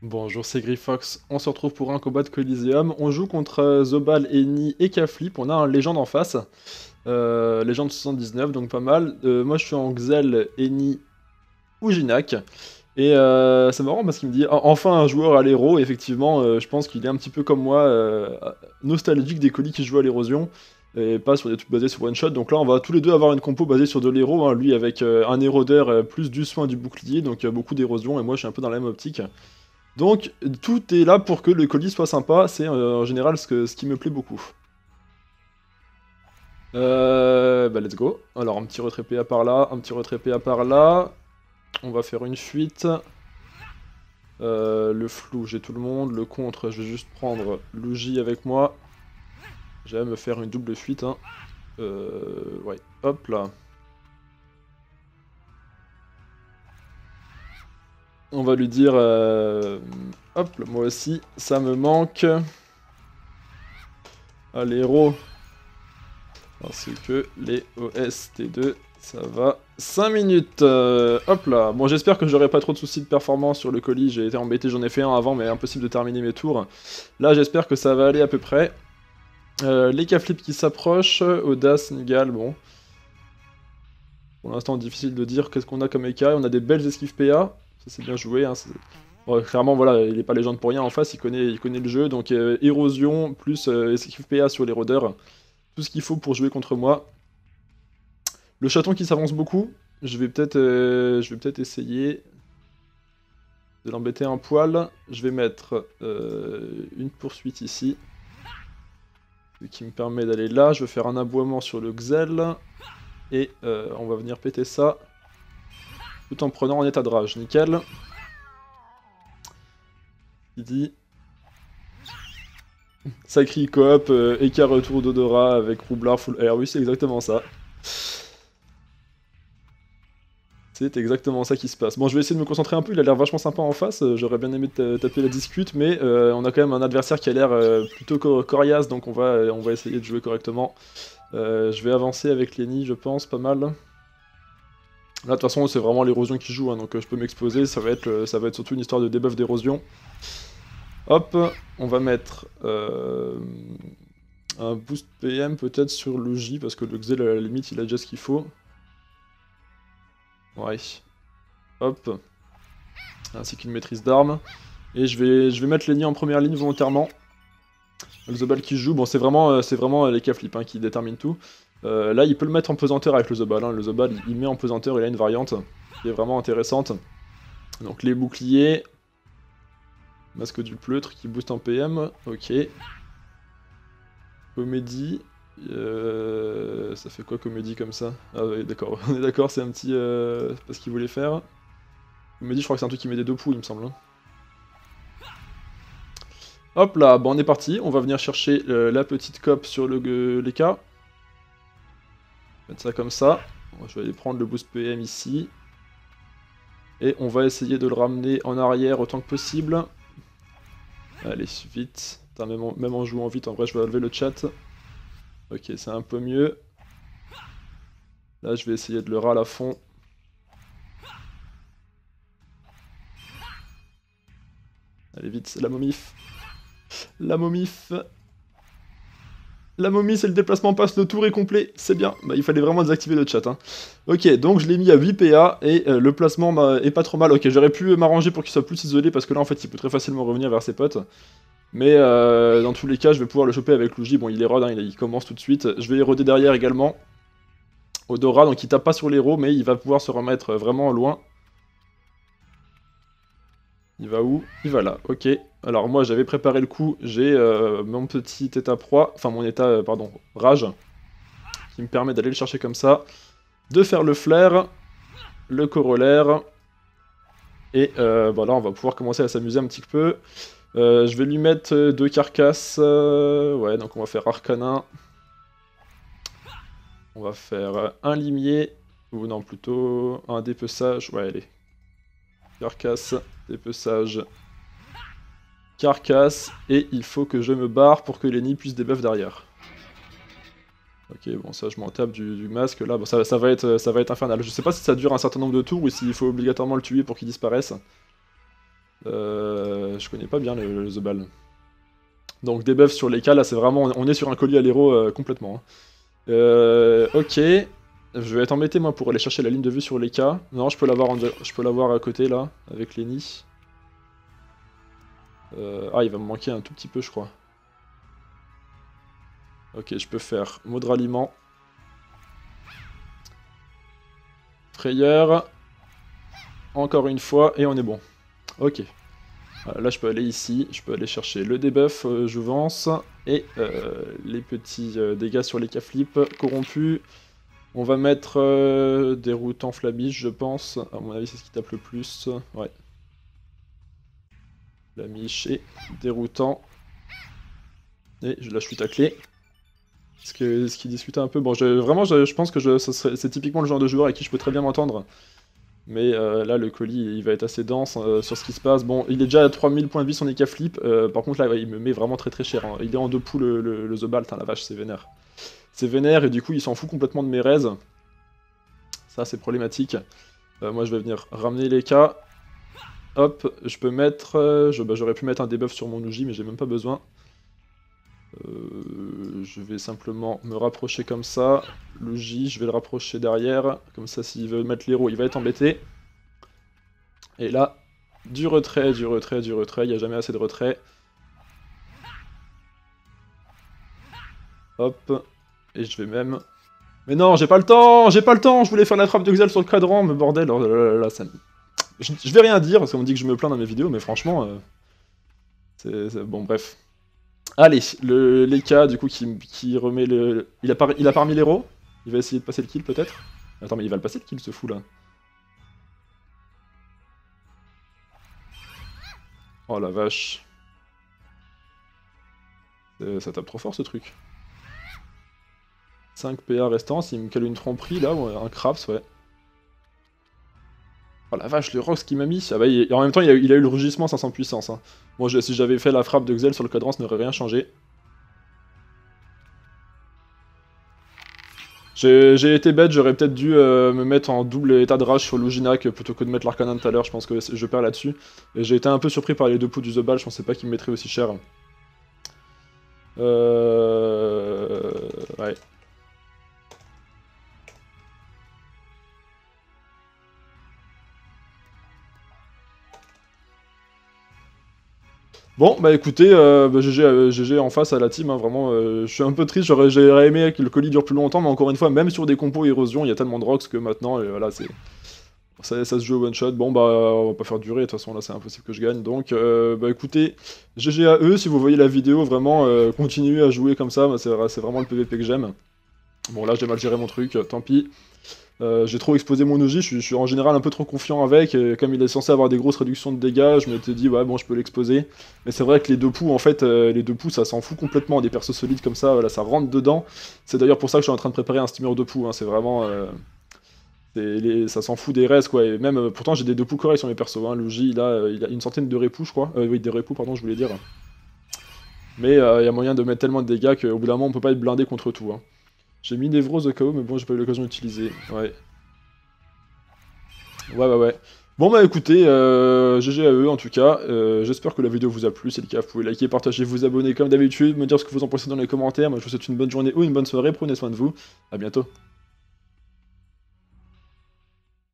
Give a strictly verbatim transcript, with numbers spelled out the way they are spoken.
Bonjour, c'est Griffox. On se retrouve pour un combat de Coliseum. On joue contre euh, Zobal, Eni et Kaflip. On a un légende en face. Euh, légende soixante-dix-neuf, donc pas mal. Euh, moi, je suis en Xel, Eni ou Ginac. Et euh, c'est marrant parce qu'il me dit "En- enfin un joueur à l'héros." Et effectivement, euh, je pense qu'il est un petit peu comme moi, euh, nostalgique des colis qui jouent à l'érosion. Et pas sur des trucs basés sur one shot. Donc là, on va tous les deux avoir une compo basée sur de l'héros, hein. Lui avec euh, un érodeur, euh, plus du soin du bouclier, donc euh, beaucoup d'érosion. Et moi, je suis un peu dans la même optique. Donc, tout est là pour que le colis soit sympa, c'est euh, en général ce, que, ce qui me plaît beaucoup. Euh, bah let's go. Alors, un petit retrait P A par là, un petit retrait P A par là. On va faire une fuite. Euh, le flou, j'ai tout le monde. Le contre, je vais juste prendre Luigi avec moi. J'aime me faire une double fuite. Hein. Euh, ouais, hop là. On va lui dire... Euh, hop, moi aussi, ça me manque. Allez, héros. Parce que les O S T deux, ça va cinq minutes. Euh, hop là. Bon, j'espère que j'aurai pas trop de soucis de performance sur le colis. J'ai été embêté, j'en ai fait un avant, mais impossible de terminer mes tours. Là, j'espère que ça va aller à peu près. Euh, les Kaflip qui s'approchent. Audace, Nigal, bon. Pour l'instant, difficile de dire qu'est-ce qu'on a comme E K. On a des belles esquives P A. Ça, c'est bien joué. Hein, bon, clairement, voilà, il est pas légende pour rien en face. Il connaît, il connaît le jeu. Donc, euh, érosion plus euh, esquive P A sur les rôdeurs. Tout ce qu'il faut pour jouer contre moi. Le chaton qui s'avance beaucoup, je vais peut-être euh, je vais peut-être essayer de l'embêter un poil. Je vais mettre euh, une poursuite ici, ce qui me permet d'aller là. Je vais faire un aboiement sur le Xel, et euh, on va venir péter ça, tout en prenant en état de rage. Nickel. Il dit... Sacré coop, euh, écart retour d'Odora avec Roublard full air. Oui, c'est exactement ça. C'est exactement ça qui se passe. Bon, je vais essayer de me concentrer un peu, il a l'air vachement sympa en face, euh, j'aurais bien aimé taper la discute, mais euh, on a quand même un adversaire qui a l'air euh, plutôt cor coriace, donc on va, euh, on va essayer de jouer correctement. Euh, je vais avancer avec Lenny, je pense, pas mal. Là, de toute façon, c'est vraiment l'érosion qui joue, hein, donc euh, je peux m'exposer, ça, va être, euh, ça va être surtout une histoire de debuff d'érosion. Hop, on va mettre euh, un boost P M peut-être sur le J, parce que le Xel, à la limite, il a déjà ce qu'il faut. Ouais. Hop. Ainsi qu'une maîtrise d'armes. Et je vais, je vais mettre Lenny en première ligne volontairement. Le Zobal qui joue, bon c'est vraiment, euh, c'est vraiment les Kaflip hein, qui déterminent tout. Euh, là il peut le mettre en pesanteur avec le Zobal, hein. Le Zobal il met en pesanteur, il a une variante qui est vraiment intéressante. Donc les boucliers, masque du pleutre qui booste en P M, ok. Comédie, euh, ça fait quoi comédie comme ça? Ah oui d'accord, on est d'accord, c'est un petit... Euh, c'est pas ce qu'il voulait faire. Comédie je crois que c'est un truc qui met des deux poux il me semble. Hein. Hop là, bon on est parti, on va venir chercher euh, la petite cope sur le euh, l'E K. Mettre ça comme ça. Bon, je vais aller prendre le boost P M ici. Et on va essayer de le ramener en arrière autant que possible. Allez, vite. Putain, même, en, même en jouant vite, en vrai je vais enlever le chat. Ok, c'est un peu mieux. Là je vais essayer de le râler à fond. Allez vite, la momif. La momif. La momie, c'est le déplacement passe, le tour est complet, c'est bien. Bah, il fallait vraiment désactiver le chat. Hein. Ok, donc je l'ai mis à huit P A et euh, le placement bah, est pas trop mal. Ok, j'aurais pu m'arranger pour qu'il soit plus isolé parce que là, en fait, il peut très facilement revenir vers ses potes. Mais euh, dans tous les cas, je vais pouvoir le choper avec Luigi. Bon, il érode, hein, il, il commence tout de suite. Je vais éroder derrière également. Odora, donc il tape pas sur l'héros, mais il va pouvoir se remettre vraiment loin. Il va où? Il va là, ok. Alors moi j'avais préparé le coup, j'ai euh, mon petit état proie, enfin mon état, euh, pardon, rage, qui me permet d'aller le chercher comme ça, de faire le flair, le corollaire, et euh, voilà, on va pouvoir commencer à s'amuser un petit peu. Euh, je vais lui mettre deux carcasses, euh, ouais, donc on va faire arcanin. On va faire un limier, ou non, plutôt un dépeçage, ouais, allez. Carcasse, dépeçage, carcasse, et il faut que je me barre pour que Lenny puisse débuff derrière. Ok, bon ça je m'en tape du, du masque, là bon, ça, ça, va être, ça va être infernal. Je sais pas si ça dure un certain nombre de tours ou s'il faut obligatoirement le tuer pour qu'il disparaisse. Euh, je connais pas bien le, le The Ball. Donc debuff sur les K, là c'est vraiment, on est sur un colis à l'héros euh, complètement. Hein. Euh, ok, je vais être embêté moi pour aller chercher la ligne de vue sur les K. Non, je peux l'avoir en... je peux l'avoir à côté là, avec Lenny. Euh... Ah, il va me manquer un tout petit peu je crois. Ok, je peux faire mot de ralliement. Frayeur. Encore une fois, et on est bon. Ok. Là, je peux aller ici, je peux aller chercher le debuff euh, Jouvence et euh, les petits euh, dégâts sur les K-flip corrompus. On va mettre euh, déroutant Flabiche, je pense. À mon avis, c'est ce qui tape le plus. Ouais. Flamiche et déroutant. Et je lâche tout à clé. Ce, que, ce qui discutait un peu. Bon, je, vraiment, je, je pense que je, c'est typiquement le genre de joueur avec qui je peux très bien m'entendre. Mais euh, là, le colis, il va être assez dense euh, sur ce qui se passe. Bon, il est déjà à trois mille points de vie, son E K flip. Euh, par contre, là, ouais, il me met vraiment très très cher. Hein. Il est en deux poules, le, le, le The Ball. Tain, la vache, c'est vénère. C'est vénère, et du coup, il s'en fout complètement de mes raises. Ça, c'est problématique. Euh, moi, je vais venir ramener les K. Hop, je peux mettre... Euh, je, bah, j'aurais pu mettre un debuff sur mon Uji, mais j'ai même pas besoin. Euh, je vais simplement me rapprocher comme ça. Luigi, je vais le rapprocher derrière. Comme ça, s'il veut mettre l'héros, il va être embêté. Et là, du retrait, du retrait, du retrait. Il n'y a jamais assez de retrait. Hop. Et je vais même... Mais non, j'ai pas le temps. J'ai pas le temps. Je voulais faire la trappe de Xel sur le cadran. Mais bordel, oh là là là, ça me... je, je vais rien dire, parce qu'on me dit que je me plains dans mes vidéos. Mais franchement... Euh... c'est bon, bref. Allez, le Leka, du coup, qui, qui remet le... Il a, pas, il a pas remis l'héros. Il va essayer de passer le kill, peut-être. Attends, mais il va le passer, le kill, ce fou, là. Oh, la vache. Euh, ça tape trop fort, ce truc. cinq P A restants, s'il me cale une tromperie, là, ou un craps, ouais. Oh la vache, le Rox qui m'a mis. Ah bah, il... En même temps, il a, il a eu le rugissement cinq cents puissance. Hein. Moi, je... si j'avais fait la frappe de Xel sur le cadran, ça n'aurait rien changé. J'ai été bête, j'aurais peut-être dû euh, me mettre en double état de rage sur Luginac plutôt que de mettre l'Arcanin tout à l'heure, je pense que je perds là-dessus. Et j'ai été un peu surpris par les deux poux du The Ball, je pensais pas qu'il me mettrait aussi cher. Euh... Ouais. Bon, bah écoutez, euh, bah, G G, euh, G G en face à la team, hein, vraiment, euh, je suis un peu triste, j'aurais aimé que le colis dure plus longtemps, mais encore une fois, même sur des compos érosion, il y a tellement de rocks que maintenant, euh, voilà, c'est... Ça, ça se joue au one shot, bon bah on va pas faire durer, de toute façon là c'est impossible que je gagne, donc euh, bah écoutez, G G à eux, si vous voyez la vidéo, vraiment euh, continuez à jouer comme ça, c'est vraiment le P V P que j'aime. Bon là j'ai mal géré mon truc, tant pis. Euh, j'ai trop exposé mon Uji, je suis, je suis en général un peu trop confiant avec, et comme il est censé avoir des grosses réductions de dégâts, je m'étais dit ouais bon je peux l'exposer. Mais c'est vrai que les deux poux en fait, euh, les deux poux ça s'en fout complètement, des persos solides comme ça, voilà, ça rentre dedans. C'est d'ailleurs pour ça que je suis en train de préparer un steamer de poux, hein, c'est vraiment... Euh... Les, ça s'en fout des restes quoi, et même, euh, pourtant j'ai des deux poux corrects sur mes persos, hein. Luigi il a, euh, il a une centaine de répous je crois, euh, oui des répous pardon je voulais dire. Mais il euh, y a moyen de mettre tellement de dégâts qu'au bout d'un moment on peut pas être blindé contre tout. Hein. J'ai mis Névrose au cas où mais bon j'ai pas eu l'occasion d'utiliser, ouais. Ouais ouais ouais. Bon bah écoutez, euh, G G à eux en tout cas, euh, j'espère que la vidéo vous a plu, si c'est le cas vous pouvez liker, partager, vous abonner comme d'habitude, me dire ce que vous en pensez dans les commentaires, moi je vous souhaite une bonne journée ou une bonne soirée, prenez soin de vous, à bientôt.